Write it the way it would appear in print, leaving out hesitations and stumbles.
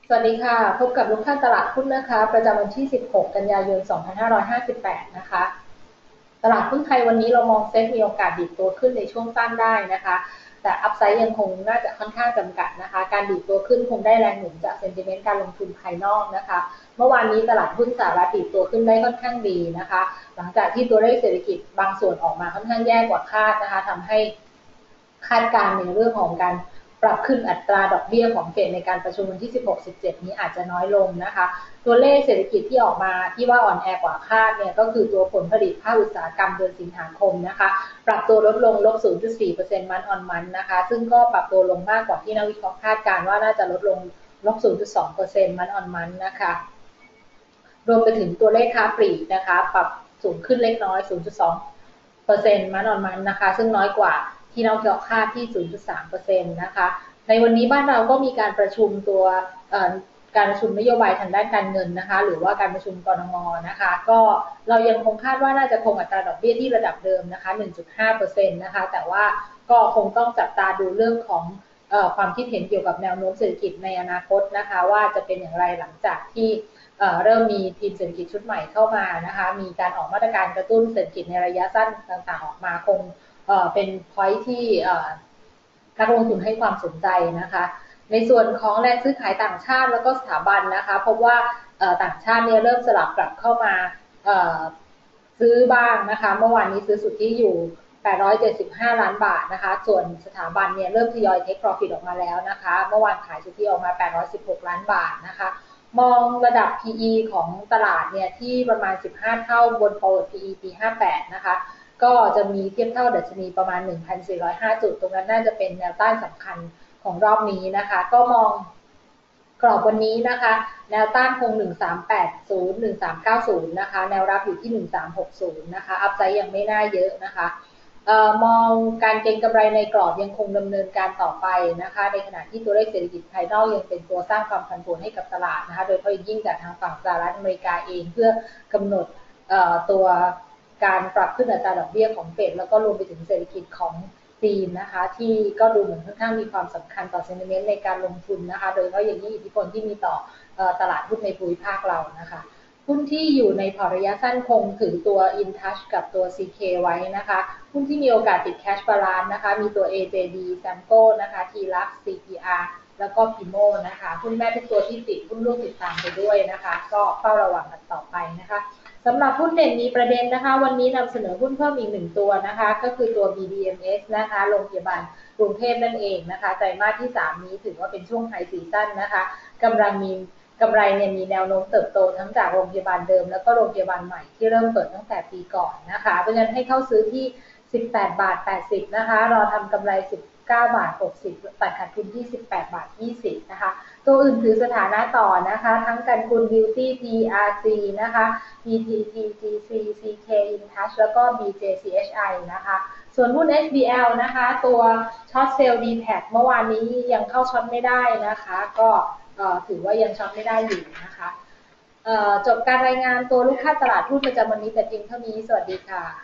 สวัสดีค่ะพบกับลูกค้าตลาดหุ้นนะคะประจำวันที่ 16 กันยายน 2558 นะคะตลาดหุ้นไทยวันนี้เรามองเซ็ตมีโอกาสดีดตัวขึ้นในช่วงสั้นได้นะคะแต่อัพไซด์ยังคงน่าจะค่อนข้างจำกัดนะคะการดีดตัวขึ้นคงได้แรงหนุนจากเซนติเมนต์การลงทุนภายนอกนะคะเมื่อวานนี้ตลาดหุ้นสหรัฐดีดตัวขึ้นได้ค่อนข้างดีนะคะหลังจากที่ตัวเลขเศรษฐกิจบางส่วนออกมาค่อนข้างแย่กว่าคาดนะคะทำให้คาดการณ์ในเรื่องของการปรับขึ้นอัตราดอกเบี้ยของเฟดในการประชุมวันที่ 16-17 นี้อาจจะน้อยลงนะคะตัวเลขเศรษฐกิจที่ออกมาที่ว่าอ่อนแอกว่าคาดเนี่ยก็คือตัวผลผลิตภาคอุตสาหกรรมเดือนสิงหาคมนะคะปรับตัวลดลง -0.4% มันออนมันนะคะซึ่งก็ปรับตัวลงมากกว่าที่นักวิเคราะห์คาดการณ์ว่าน่าจะลดลง -0.2% มันออนมันนะคะรวมไปถึงตัวเลขค้าปลีกนะคะปรับสูงขึ้นเล็กน้อย 0.2% มันออนมันนะคะซึ่งน้อยกว่าที่นักวิเคราะห์คาดที่ 0.3% นะคะในวันนี้บ้านเราก็มีการประชุมตัวการประชุมนโยบายทางด้านการเงินนะคะหรือว่าการประชุมกนงนะคะก็เรายังคงคาดว่าน่าจะคงอัตราดอกเบี้ยที่ระดับเดิมนะคะ 1.5% นะคะแต่ว่าก็คงต้องจับตาดูเรื่องของความคิดเห็นเกี่ยวกับแนวโน้มเศรษฐกิจในอนาคตนะคะว่าจะเป็นอย่างไรหลังจากที่เริ่มมีทีมเศรษฐกิจชุดใหม่เข้ามานะคะมีการออกมาตรการกระตุ้นเศรษฐกิจในระยะสั้นต่างๆออกมาคงเป็น point ที่นักลงทุนให้ความสนใจนะคะในส่วนของแรงซื้อขายต่างชาติแล้วก็สถาบันนะคะพบว่าต่างชาติเนี่ยเริ่มสลับกลับเข้ามาซื้อบ้างนะคะเมื่อวานนี้ซื้อสุทธิอยู่875ล้านบาทนะคะส่วนสถาบันเนี่ยเริ่มทยอยเทคโปรฟิตออกมาแล้วนะคะเมื่อวานขายสุทธิออกมา816ล้านบาทนะคะมองระดับ PE ของตลาดเนี่ยที่ประมาณ15เท่าบน forward PE ปี58นะคะก็จะมีเทียบเท่าดัชนีประมาณ 1,405 จุดตรงนั้นน่าจะเป็นแนวต้านสำคัญของรอบนี้นะคะก็มองกรอบวันนี้นะคะแนวต้านคง1380 1390นะคะแนวรับอยู่ที่1360นะคะอัพไซด์ยังไม่น่าเยอะนะคะมองการเก็งกำไรในกรอบยังคงดำเนินการต่อไปนะคะในขณะที่ตัวเลขเศรษฐกิจภายนอกยังเป็นตัวสร้างความผันผวนให้กับตลาดนะคะโดยเฉพาะยิ่งจากทางฝั่งสหรัฐอเมริกาเองเพื่อกำหนดตัวการปรับขึ้นอัตราดอกเบี้ยของเฟดแล้วก็รวมไปถึงเศรษฐกิจของจีนนะคะที่ก็ดูเหมือนค่อนข้างมีความสำคัญต่อเซนติเมนต์ในการลงทุนนะคะโดยเฉพาะอย่างนี้อิทธิพลที่มีต่อตลาดหุ้นในภูมิภาคเรานะคะหุ้นที่อยู่ในพอร์ตระยะสั้นคงถือตัว InTouch กับตัว CK ไว้นะคะหุ้นที่มีโอกาสติด Cash Balance นะคะมีตัว AJD Samco นะคะ TLux CPR แล้วก็ Pimo นะคะหุ้นแม่ทุกตัวที่ติดหุ้นร่วมติดตามไปด้วยนะคะก็เฝ้าระวังกันต่อไปนะคะสำหรับหุ้นเด่นมีประเด็นนะคะวันนี้นำเสนอหุ้นเพิ่มอีก1ตัวนะคะก็คือตัว BDMs นะคะโรงพยาบาลกรุงเทพนั่นเองนะคะไตรมาสที่3นี้ถือว่าเป็นช่วงไฮซีซั่นนะคะกำไรเนี่ยมีแนวโน้มเติบโตทั้งจากโรงพยาบาลเดิมแล้วก็โรงพยาบาลใหม่ที่เริ่มเปิดตั้งแต่ปีก่อนนะคะเพราะฉะนั้นให้เข้าซื้อที่18บาท80นะคะรอทำกำไร19บาท60ตัดขาดทุนที่18บาท20นะคะตัวอื่นถือสถานะต่อนะคะทั้งกันกุล Beauty PRC นะคะ PTT GC CK InTouch แล้วก็ BJCHI นะคะส่วนหุ้น SBL นะคะตัวช็อตเซลล์ DTAC เมื่อวานนี้ยังเข้าช็อตไม่ได้นะคะก็ถือว่ายังช็อตไม่ได้อยู่นะคะจบการรายงานตัวลูกค้าตลาดหุ้นประจำวันนี้แต่เพียงเท่านี้สวัสดีค่ะ